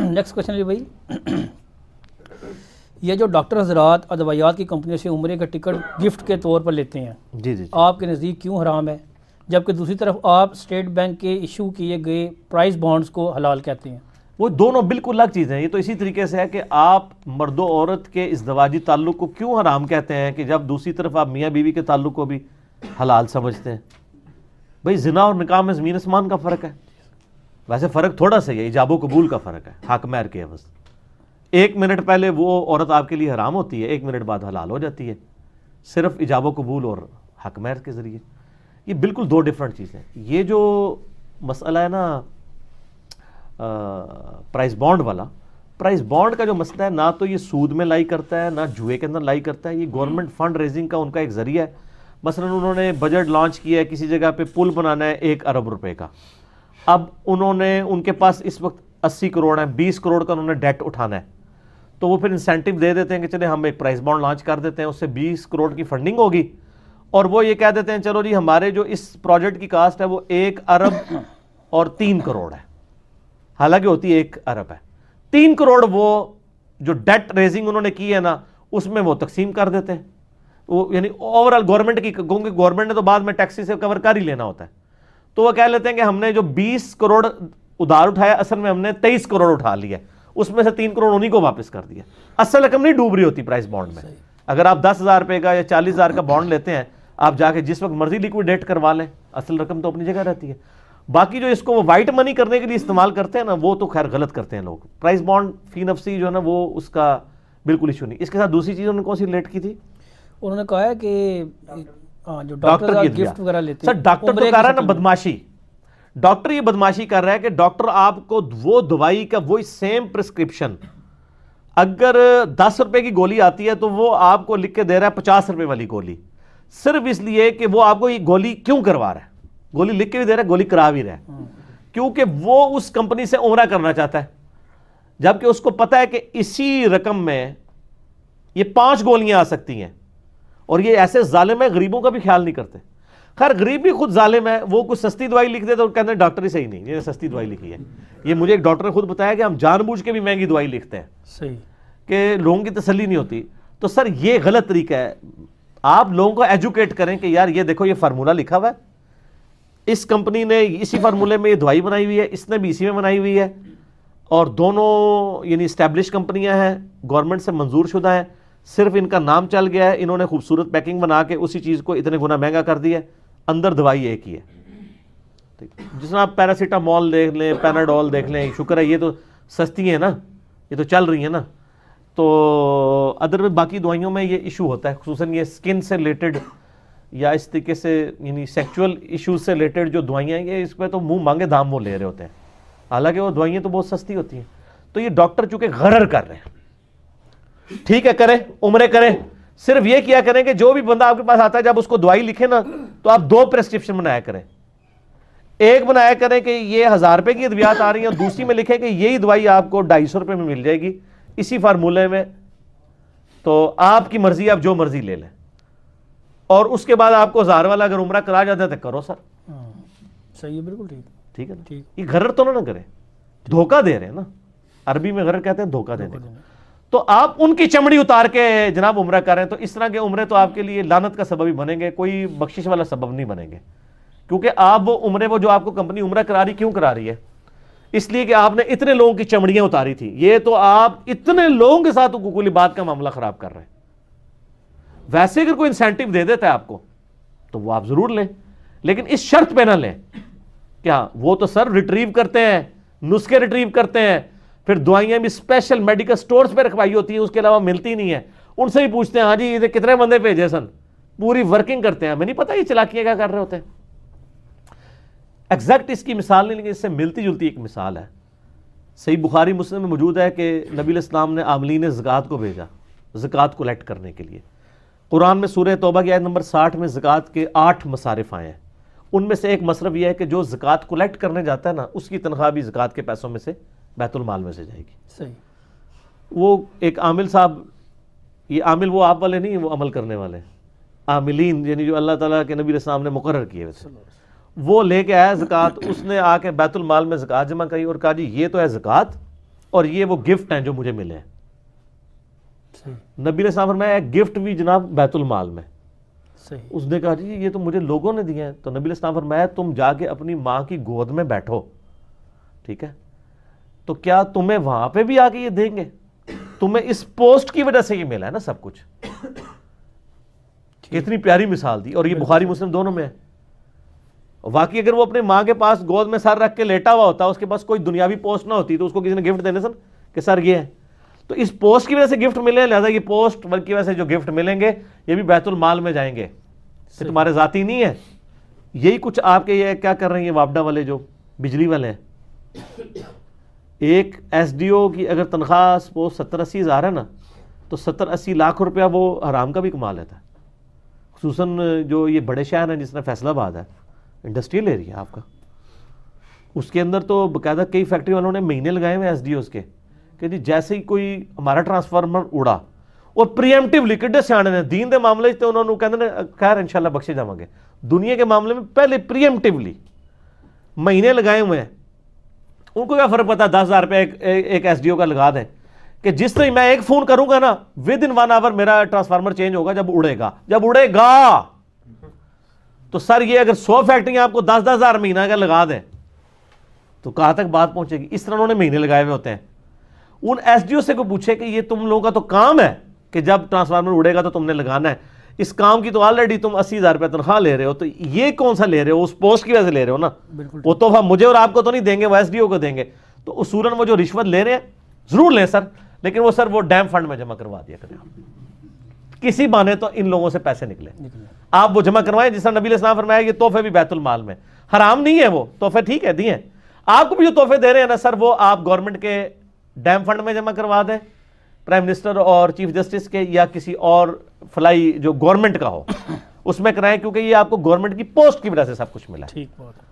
Next question ہے بھائی، یہ جو ڈاکٹر حضرات ادویات کی کمپنیوں سے عمرے کا ٹکٹ گفٹ کے طور پر لیتے ہیں، جی جی آپ کے نزدیک کیوں حرام ہے؟ جبکہ دوسری طرف آپ اسٹیٹ بینک کے ایشو کیے گئے پرائز بانڈز کو حلال کہتے ہیں۔ وہ دونوں بالکل الگ چیزیں ہیں۔ یہ تو اسی طریقے سے ہے کہ آپ مرد و عورت کے ازدواجی تعلق کو کیوں حرام کہتے ہیں کہ جب دوسری طرف آپ میاں بیوی کے تعلق کو بھی حلال سمجھتے ہیں۔ بھئی زنا اور نکاح میں زمین آسمان کا فرق ہے، ویسے فرق تھوڑا سا ہے، ایجاب و قبول کا فرق ہے حق مہر کے عوض۔ 1 منٹ پہلے وہ عورت آپ کے لیے حرام ہوتی ہے، 1 منٹ بعد حلال ہو جاتی ہے، صرف ایجاب و قبول اور حق مہر کے ذریعے۔ یہ بالکل 2 ڈیفرنٹ چیزیں۔ یہ جو مسئلہ ہے نا پرائز بانڈ والا، پرائز بانڈ کا جو مسئلہ ہے، نہ تو یہ سود میں لائی کرتا ہے، نہ جوئے کے اندر لائی کرتا ہے، یہ گورنمنٹ فنڈ ریزنگ کا ان کا ایک ذریعہ ہے۔ مثلا انہوں نے بجٹ لانچ کیا ہے، کسی جگہ پہ پل بنانا ہے 1 ارب روپے کا، اب انہوں نے ان کے پاس اس وقت 80 کروڑ ہیں، 20 کروڑ کا انہوں نے ڈیٹ اٹھانا ہے، تو وہ پھر انسینٹیو دے دیتے ہیں کہ چلے ہم ایک پرائز بانڈ لانچ کر دیتے ہیں، اس سے 20 کروڑ کی فنڈنگ ہوگی، اور وہ یہ کہہ دیتے ہیں چلو جی ہمارے جو اس پروجیکٹ کی کاسٹ ہے وہ 1 ارب اور 3 کروڑ ہے، حالانکہ ہوتی 1 ارب ہے۔ 3 کروڑ وہ جو ڈیٹ ریزنگ انہوں نے کی ہے نا، اس میں وہ تقسیم کر دیتے ہیں، وہ یعنی اوورال گورنمنٹ کی، کیونکہ گورنمنٹ نے تو بعد میں ٹیکسی سے کور کر ہی لینا ہوتا ہے، تو وہ کہہ لیتے ہیں کہ ہم نے جو 20 کروڑ ادھار اٹھایا، اصل میں ہم نے 23 کروڑ اٹھا لیا، اس میں سے 3 کروڑ انہی کو واپس کر دیا۔ اصل رقم نہیں ڈوب رہی ہوتی پرائز بانڈ میں۔ اگر آپ 10,000 روپے کا یا 40,000 کا بانڈ لیتے ہیں، آپ جا کے جس وقت مرضی لیکویڈیٹ کروا لیں، اصل رقم تو اپنی جگہ رہتی ہے۔ باقی جو اس کو وہ وائٹ منی کرنے کے لیے استعمال کرتے ہیں نا، وہ تو خیر غلط کرتے ہیں لوگ۔ پرائز بانڈ فی نفسی جو ہے نا وہ اس کا بالکل ایشو نہیں۔ اس کے ساتھ دوسری چیز انہوں نے کون سی ریلیٹ کی تھی؟ انہوں نے کہا ہے کہ جو ڈاکٹر کی گفٹ وغیرہ لیتے ہیں، سر ڈاکٹر تو کر رہا ہے نا بدماشی، ڈاکٹر یہ بدماشی کر رہا ہے کہ ڈاکٹر آپ کو وہ دوائی کا وہی سیم پرسکرپشن، اگر 10 روپے کی گولی آتی ہے تو وہ آپ کو لکھ کے دے رہا ہے 50 روپے والی گولی، صرف اس لیے کہ وہ آپ کو یہ گولی کیوں کروا رہا ہے، گولی لکھ کے بھی دے رہا ہے، گولی کرا بھی رہا ہے، کیونکہ وہ اس کمپنی سے عمرہ کرنا چاہتا ہے، جبکہ اس کو پتا ہے کہ اسی رقم میں یہ 5 گولیاں آ سکتی ہیں، اور یہ ایسے ظالم ہے غریبوں کا بھی خیال نہیں کرتے۔ خیر غریب بھی خود ظالم ہے، وہ کچھ سستی دوائی لکھ دے تو کہتے ہیں ڈاکٹر ہی صحیح نہیں، یہ سستی دوائی لکھی ہے۔ یہ مجھے ایک ڈاکٹر نے خود بتایا کہ ہم جان بوجھ کے بھی مہنگی دوائی لکھتے ہیں، صحیح، کہ لوگوں کی تسلی نہیں ہوتی۔ تو سر یہ غلط طریقہ ہے، آپ لوگوں کو ایجوکیٹ کریں کہ یار یہ دیکھو یہ فارمولہ لکھا ہوا ہے، اس کمپنی نے اسی فارمولے میں یہ دوائی بنائی ہوئی ہے، اس نے بھی اسی میں بنائی ہوئی ہے، اور دونوں یعنی اسٹیبلش کمپنیاں ہیں، گورنمنٹ سے منظور شدہ ہیں، صرف ان کا نام چل گیا ہے، انہوں نے خوبصورت پیکنگ بنا کے اسی چیز کو اتنے گنا مہنگا کر دیا ہے، اندر دوائی ایک ہی ہے۔ جس طرح آپ پیراسیٹامول دیکھ لیں، پیناڈول دیکھ لیں، شکر ہے یہ تو سستی ہیں نا، یہ تو چل رہی ہیں نا، تو ادر باقی دوائیوں میں یہ ایشو ہوتا ہے، خصوصاً یہ سکن سے ریلیٹڈ یا اس طریقے سے یعنی سیکچول ایشوز سے ریلیٹڈ جو دوائیاں ہیں، یہ اس پہ تو منہ مانگے دام وہ لے رہے ہوتے ہیں، حالانکہ وہ دوائیاں تو بہت سستی ہوتی ہیں۔ تو یہ ڈاکٹر چونکہ غرر کر رہے ہیں، ٹھیک ہے کریں عمرے کریں، صرف یہ کیا کریں کہ جو بھی بندہ آپ کے پاس آتا ہے جب اس کو دوائی لکھے نا تو آپ 2 پریسکرپشن بنایا کریں، ایک بنایا کریں کہ یہ 1000 روپے کی ادویات آ رہی ہیں، اور دوسری میں لکھیں کہ یہی دوائی آپ کو 250 روپے میں مل جائے گی اسی فارمولے میں، تو آپ کی مرضی، آپ جو مرضی لے لیں، اور اس کے بعد آپ کو 1000 والا اگر عمرہ کرا جاتا ہے تو کرو سر، صحیح ہے، بالکل ٹھیک ہے نا۔ یہ غرر تو نہ کریں، دھوکہ دے رہے ہیں نا، عربی میں غرر کہتے ہیں دھوکہ دینے کو۔ تو آپ ان کی چمڑی اتار کے جناب عمرہ کر رہے ہیں، تو اس طرح کے عمرے تو آپ کے لیے لعنت کا سبب ہی بنیں گے، کوئی بخشش والا سبب نہیں بنیں گے، کیونکہ آپ وہ عمرے وہ جو آپ کو کمپنی عمرہ کرا رہی کیوں کرا رہی ہے؟ اس لیے کہ آپ نے اتنے لوگوں کی چمڑیاں اتاری تھی، یہ تو آپ اتنے لوگوں کے ساتھ حقوق بات کا معاملہ خراب کر رہے ہیں۔ ویسے اگر کوئی انسینٹیو دے دیتا ہے آپ کو تو وہ آپ ضرور لیں، لیکن اس شرط پہ نہ لیں کہ ہاں وہ تو سر ریٹریو کرتے ہیں، نسخے ریٹریو کرتے ہیں، پھر دوائیاں بھی اسپیشل میڈیکل سٹورز پہ رکھوائی ہوتی ہیں، اس کے علاوہ ملتی نہیں ہیں، ان سے ہی پوچھتے ہیں ہاں جی یہ کتنے بندے بھیجے سن، پوری ورکنگ کرتے ہیں، ہمیں نہیں پتہ یہ چلاکیاں کیا کر رہے ہوتے ہیں۔ ایگزیکٹ اس کی مثال نہیں، لیکن اس سے ملتی جلتی ایک مثال ہے، صحیح بخاری مسلم میں موجود ہے کہ نبی علیہ السلام نے عاملین زکوٰۃ کو بھیجا زکوٰۃ کولیکٹ کرنے کے لیے۔ قرآن میں سورہ توبہ کی آیت نمبر 60 میں زکوٰۃ کے 8 مصارف آئے ہیں، ان میں سے ایک مصرف یہ ہے کہ جو زکوٰۃ کولیکٹ کرنے جاتا ہے نا اس کی تنخواہ بھی زکوٰۃ کے پیسوں میں سے بیت المال میں سے جائے گی۔ صحیح، وہ ایک عامل صاحب، یہ عامل وہ آپ والے نہیں، وہ عمل کرنے والے عاملین، یعنی جو اللہ تعالیٰ کے نبی علیہ السلام نے مقرر کیے ویسے، وہ لے کے آیا زکوٰۃ، اس نے آ کے بیت المال میں زکوٰۃ جمع کری اور کہا جی یہ تو ہے زکوٰۃ، اور یہ وہ گفٹ ہیں جو مجھے ملے ہیں. نبی علیہ السلام فرمایا گفٹ بھی جناب بیت المال میں. اس نے کہا جی یہ تو مجھے لوگوں نے دیے ہیں. تو نبی علیہ السلام فرمایا تم جا کے اپنی ماں کی گود میں بیٹھو, ٹھیک ہے, تو کیا تمہیں وہاں پہ بھی آ کے یہ دیں گے؟ تمہیں اس پوسٹ کی وجہ سے یہ ملا ہے نا سب کچھ. کتنی پیاری مثال دی, اور یہ بخاری مسلم دونوں میں ہے. واقعی اگر وہ اپنے ماں کے پاس گود میں سر رکھ کے لیٹا ہوا ہوتا, اس کے پاس کوئی دنیاوی پوسٹ نہ ہوتی, تو اس کو کسی نے گفٹ دینے سن کہ سر یہ ہے. تو اس پوسٹ کی وجہ سے گفٹ ملے, لہذا یہ پوسٹ کی وجہ سے جو گفٹ ملیں گے یہ بھی بیت المال میں جائیں گے, یہ تمہارے ذاتی نہیں ہے. یہی کچھ آپ کے یہ کیا کر رہے ہیں وابڈا والے جو بجلی والے ہیں. ایک ایس ڈی او کی اگر تنخواہ 70-80 ہزار ہے نا, تو 70-80 لاکھ روپیہ وہ حرام کا بھی کما لیتا ہے. خصوصاً جو یہ بڑے شہر ہیں جس طرح فیصل آباد ہے, انڈسٹریل ایریا آپ کا, اس کے اندر تو باقاعدہ کئی فیکٹری والوں نے مہینے لگائے ہوئے ایس ڈی اوز کے کہ جی جیسے ہی کوئی ہمارا ٹرانسفارمر اڑا, اور پریمپٹیولی کڈے سیانے نے دین دے معاملے تے انہوں نے کہتے ہیں خیر انشاءاللہ بخشے جاؤں گے. دنیا کے معاملے میں پہلے پریمپٹیولی مہینے لگائے ہوئے ہیں. ان کو کیا فرق پتا 10,000 روپے ایک ایس ڈی او کا لگا دیں کہ جس طرح میں ایک فون کروں گا نا ود ان 1 آور میرا ٹرانسفارمر چینج ہوگا جب اڑے گا. تو سر یہ اگر 100 فیکٹریاں آپ کو 10,000 ہزار مہینہ کا لگا دیں تو کہاں تک بات پہنچے گی. اس طرح انہوں نے مہینے لگائے ہوئے ہوتے ہیں. ان ایس ڈی او سے کوئی پوچھے کہ یہ تم لوگوں کا تو کام ہے کہ جب ٹرانسفارمر اڑے گا تو تم نے لگانا ہے, اس کام کی تو آلریڈی تم 80,000 روپے تنخواہ لے رہے ہو, تو یہ کون سا لے رہے ہو؟ اس پوسٹ کی وجہ سے لے رہے ہو نا. وہ تحفہ مجھے اور آپ کو تو نہیں دیں گے, وہ ایس ڈی او کو دیں گے. تو اصولاً وہ جو رشوت لے رہے ہیں ضرور لیں سر, لیکن وہ سر وہ ڈیم فنڈ میں جمع کروا دیا کریں. کسی بہانے تو ان لوگوں سے پیسے نکلے, آپ وہ جمع کروائیں. جس طرح نبی علیہ السلام فرمایا یہ تحفے بھی بیت المال میں, حرام نہیں ہے وہ تحفے, ٹھیک ہے دیے. آپ کو بھی جو تحفے دے رہے ہیں نا سر, وہ آپ گورنمنٹ کے ڈیم فنڈ میں جمع کروا دیں, پرائم منسٹر اور چیف جسٹس کے, یا کسی اور فلائی جو گورنمنٹ کا ہو اس میں کرائیں, کیونکہ یہ آپ کو گورنمنٹ کی پوسٹ کی وجہ سے سب کچھ ملا ہے.